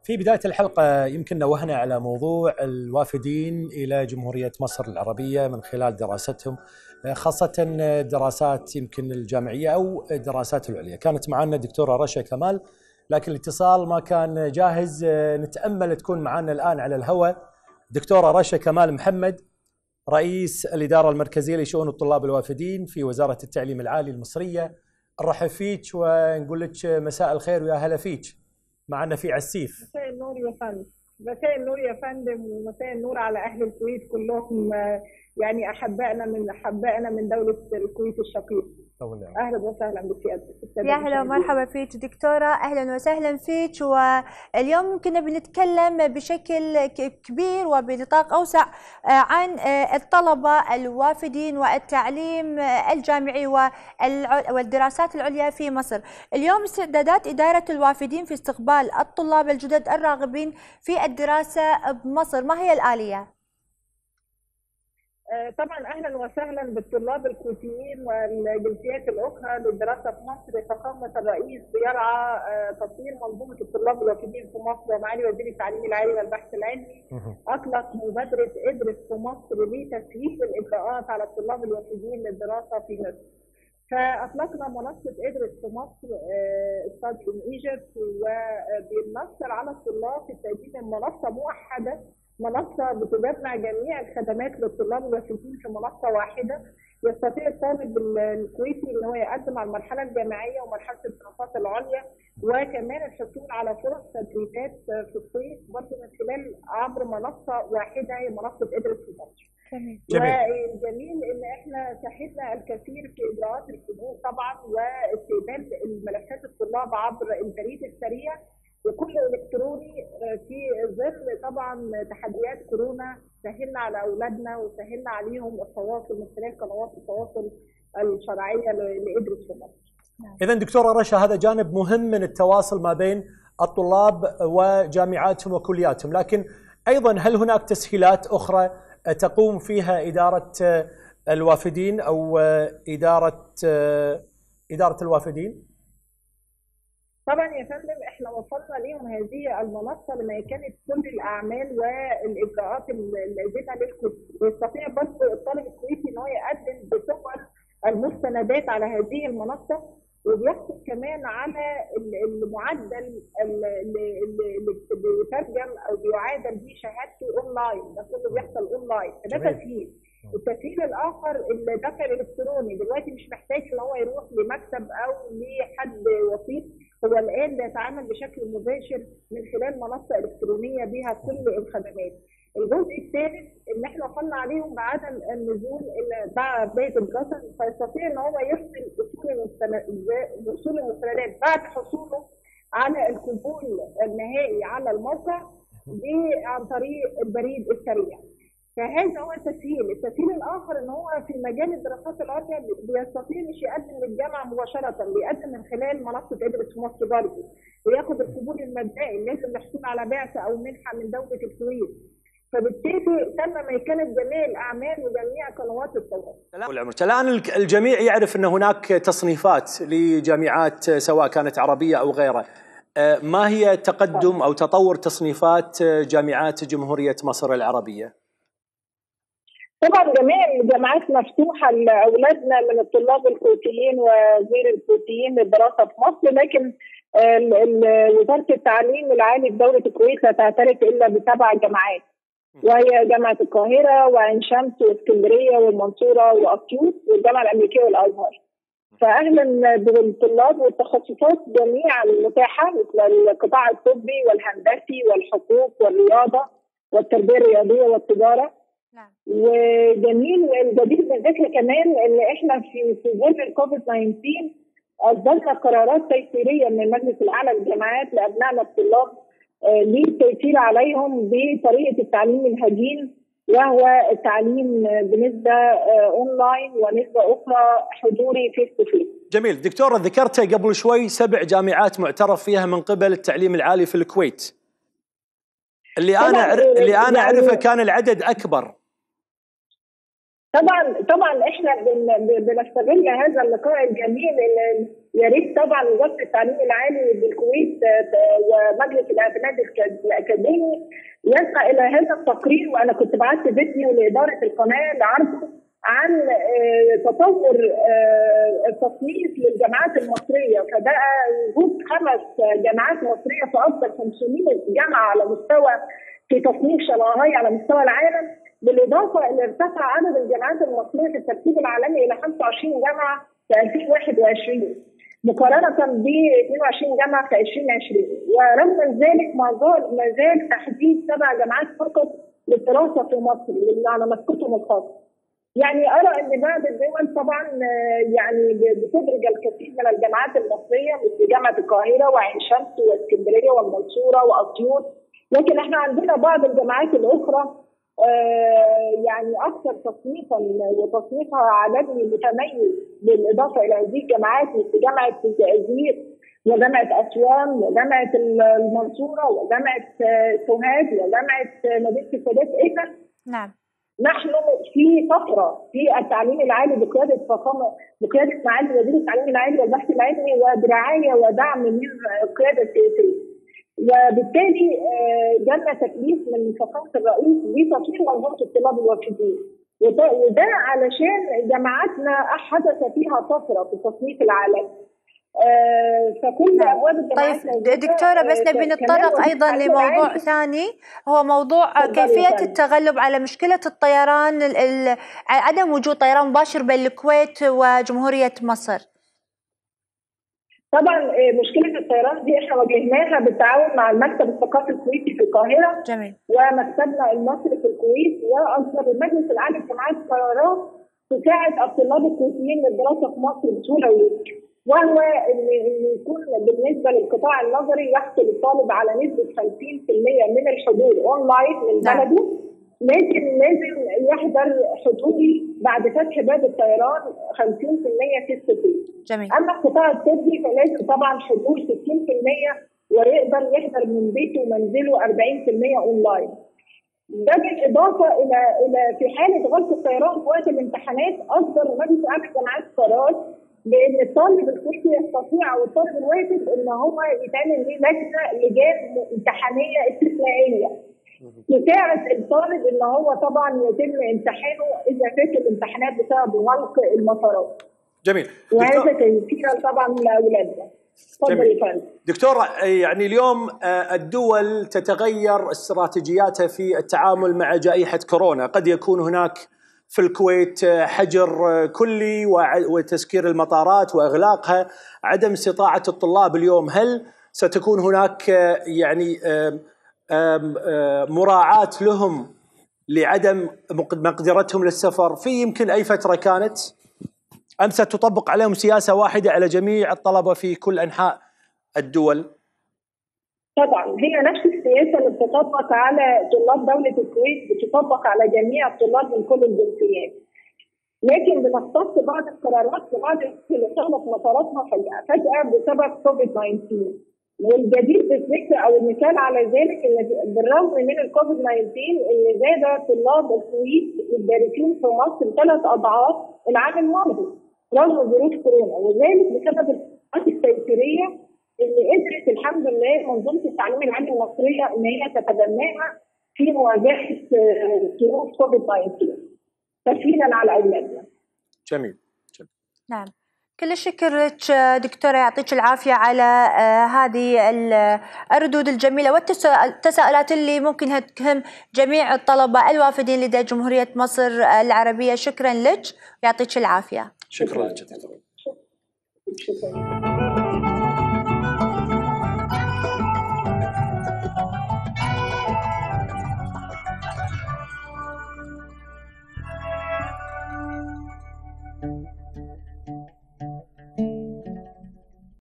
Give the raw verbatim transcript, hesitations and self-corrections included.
في بداية الحلقة يمكن نوهنا على موضوع الوافدين إلى جمهورية مصر العربية من خلال دراستهم، خاصة دراسات يمكن الجامعية أو الدراسات العليا. كانت معنا الدكتورة رشا كمال، لكن الاتصال ما كان جاهز. نتأمل تكون معنا الآن على الهواء دكتورة رشا كمال محمد، رئيس الإدارة المركزية لشؤون الطلاب الوافدين في وزارة التعليم العالي المصرية. نرحب فيك ونقول لك مساء الخير ويا هلا فيك معنا في عسيف. مساء النور يا فندم. مساء النور يا فندم ومساء النور على أهل الكويت كلهم، يعني أحبائنا من أحبائنا من دولة الكويت الشقيق. أهلا وسهلا بك يا أهلا ومرحبا فيك دكتورة، أهلا وسهلا فيك. واليوم كنا بنتكلم بشكل كبير وبنطاق أوسع عن الطلبة الوافدين والتعليم الجامعي والدراسات العليا في مصر. اليوم استعدادات إدارة الوافدين في استقبال الطلاب الجدد الراغبين في الدراسة بمصر، ما هي الآلية؟ طبعا اهلا وسهلا بالطلاب الكويتيين والجنسيات الاخرى للدراسه في مصر. فخامه الرئيس بيرعى تطوير منظومه الطلاب الوافدين في مصر، ومعالي وزير التعليم العالي والبحث العلمي اطلق مبادره ادرس في مصر لتسهيل الاجراءات على الطلاب الوافدين للدراسه في مصر. فاطلقنا منصه ادرس في مصر ستادي ان ايجيبت، وبننصر على الطلاب في تقديم منصه موحده، منصة بتجمع جميع الخدمات للطلاب الوافدين في منصة واحدة. يستطيع الطالب الكويتي ان هو يقدم على المرحلة الجامعية ومرحلة الدراسات العليا، وكمان الحصول على فرص تدريبات في الصيف برضه من خلال عبر منصة واحدة هي منصة ادرس في مصر. والجميل ان احنا سهلنا الكثير في اجراءات القبول طبعا، واستقبال الملفات الطلاب عبر البريد السريع وكله الكتروني في ظل طبعا تحديات كورونا. سهلنا على اولادنا وسهلنا عليهم التواصل من خلال قنوات التواصل الشرعيه لادرس في مصر. اذا دكتوره رشا، هذا جانب مهم من التواصل ما بين الطلاب وجامعاتهم وكلياتهم، لكن ايضا هل هناك تسهيلات اخرى تقوم فيها اداره الوافدين او اداره اداره الوافدين؟ طبعا يا فندم احنا وصلنا ليهم هذه المنصه لما كانت كل الاعمال والاجراءات اللازمه للكويت، ويستطيع برضه الطالب الكويتي ان هو يقدم بصور المستندات على هذه المنصه، وبيحصل كمان على المعدل اللي بيترجم او بيعادل به شهادته اونلاين. ده كله بيحصل اونلاين، فده تسهيل. التسهيل الاخر الدفع الالكتروني، دلوقتي مش محتاج ان هو يروح لمكتب او لحد وسيط، هو الان بيتعامل بشكل مباشر من خلال منصه الكترونيه بها كل الخدمات. الجزء الثالث ان احنا وصلنا عليهم بعدم النزول بعد بدايه الدراسه، فيستطيع ان هو يرسل اصول المستندات بعد حصوله على القبول النهائي على الموقع عن طريق البريد السريع. فهذا هو التسهيل. التسهيل الاخر ان هو في مجال الدراسات العليا بيستطيع مش يقدم للجامعه مباشره، بيقدم من خلال منصه ادرس في مصر برضه، وياخد القبول المبدئي لازم يحصل على بعثه او منحه من دوله الكويت. فبالتالي تم ميكنه جميع الاعمال وجميع قنوات التواصل. الان الجميع يعرف ان هناك تصنيفات لجامعات سواء كانت عربيه او غيرها. ما هي تقدم او تطور تصنيفات جامعات جمهوريه مصر العربيه؟ طبعا جميع الجامعات مفتوحه لاولادنا من الطلاب الكويتيين وغير الكويتيين للدراسه في مصر، لكن وزاره التعليم العالي في دوله الكويت لا تعترف الا بسبع جامعات، وهي جامعه القاهره وعين شمس واسكندريه والمنصوره واسيوط والجامعه الامريكيه والازهر. فاهلا بالطلاب والتخصصات جميعا المتاحه مثل القطاع الطبي والهندسي والحقوق والرياضه والتربيه الرياضيه والتجاره. نعم. وجميل والجديد من ذكر كمان ان احنا في في ظل الكوفيد تسعة عشر اصدرنا قرارات تيسيريه من المجلس الاعلى للجامعات لابنائنا الطلاب للتيسير عليهم بطريقه التعليم الهجين، وهو التعليم بنسبه اونلاين ونسبه اخرى حضوري فيس تو فيس. جميل دكتوره، ذكرت قبل شوي سبع جامعات معترف فيها من قبل التعليم العالي في الكويت. اللي انا اللي انا اعرفه كان العدد اكبر. طبعا طبعا احنا بنستغل هذا اللقاء الجميل. يا ريت طبعا وزاره التعليم العالي بالكويت ومجلس الاعتماد الاكاديمي يسعى الى هذا التقرير، وانا كنت بعت فيديو لاداره القناه لعرضه عن تطور التصنيف للجامعات المصريه، فبقى وجود خمس جامعات مصريه في افضل خمسمائة جامعه على مستوى في تصنيف شنغهاي على مستوى العالم، بالاضافه الى ارتفع عدد الجامعات المصريه في الترتيب العالمي الى خمسة وعشرين جامعه في ألفين وواحد وعشرين مقارنه ب اثنين وعشرين جامعه في ألفين وعشرين، ورغم ذلك ما زال تحديد سبع جامعات فقط للدراسه في مصر على مسقطهم الخاص. يعني ارى ان بعض الدول طبعا يعني بتدرج الكثير من الجامعات المصريه مثل جامعه القاهره وعين شمس واسكندريه والمنصوره واسيوط، لكن احنا عندنا بعض الجامعات الاخرى آه يعني اكثر تصنيفا وتصنيفها عالمي متميز، بالاضافه الى هذه الجامعات مثل جامعه الجزائر وجامعه اسوان وجامعه المنصوره وجامعه سوهاج وجامعه مدينه السادات. اذا نعم نحن في طفره في التعليم العالي بقياده فخامه بقياده معالي وزير التعليم العالي والبحث العلمي وبرعايه ودعم من القياده السياسيه. وبالتالي جالنا تكليف من فخامه الرئيس بتطوير منظومه الطلاب الوافدين، وده علشان جامعاتنا حدث فيها طفره في التصنيف العالمي. فكل ابواب الجامعات. طيب دكتوره، بس نبي نتطرق ايضا لموضوع ثاني، هو موضوع كيفيه التغلب على مشكله الطيران، عدم وجود طيران مباشر بين الكويت وجمهوريه مصر. طبعا مشكله الطيران دي احنا واجهناها بالتعاون مع المكتب الثقافي الكويتي في القاهره. جميل. ومكتبنا المصري في الكويت، واصدر المجلس العالي للجامعات قرارات تساعد الطلاب الكويتيين للدراسه في مصر بسهوله ويسر، وهو ان يكون بالنسبه للقطاع النظري يحصل الطالب على نسبه خمسين بالمئة من الحضور اونلاين من بلده، لكن لازم يحضر حضوري بعد فتح باب الطيران خمسين بالمئة في الصيف. جميل. اما القطاع الطبي فلازم طبعا حضور ستين بالمئة ويقدر يحضر من بيته ومنزله أربعين بالمئة اونلاين. ده بالاضافه الى الى في حاله غلق الطيران في وقت الامتحانات اصدر مجلس اعلى الجامعات قرار بان الطالب الكويتي يستطيع او الطالب الوافد ان هو يتعمل ليه لجنه لجان امتحانيه استثنائيه تساعد الطالب ان هو طبعا يتم امتحانه اذا فات الامتحانات بسبب غلق المطارات. جميل. وهذا تيسيرا طبعا لاولادنا. جميل. دكتورة، يعني اليوم الدول تتغير استراتيجياتها في التعامل مع جائحة كورونا، قد يكون هناك في الكويت حجر كلي وتسكير المطارات وإغلاقها، عدم استطاعة الطلاب اليوم. هل ستكون هناك يعني مراعاة لهم لعدم مقدرتهم للسفر في يمكن أي فترة كانت، أم ستطبق عليهم سياسة واحدة على جميع الطلبة في كل أنحاء الدول؟ طبعا هي نفس السياسة اللي بتطبق على طلاب دولة الكويت بتطبق على جميع الطلاب من كل الجنسيات، لكن بنختص بعض القرارات لبعض اللي صارت مطاراتها فجأة فجأة بسبب كوفيد تسعة عشر. والجديد بالذكر او المثال على ذلك ان بالرغم من الكوفيد تسعة عشر ان زاد طلاب الكويت الدارسين في مصر ثلاث اضعاف العام الماضي رغم ظروف كورونا، وذلك بسبب الخطوات التيسيريه اللي قدرت الحمد لله منظومه التعليم العالي المصريه ان هي تتبناها في مواجهه ظروف كوفيد تسعة عشر تسهيلا على اولادنا. جميل. جميل. نعم. كل الشكر لك دكتورة، يعطيك العافية على هذه الردود الجميلة والتساؤلات اللي ممكن تهم جميع الطلبة الوافدين لدى جمهورية مصر العربية. شكرا لك، يعطيك العافية. شكرا لك. شكرا.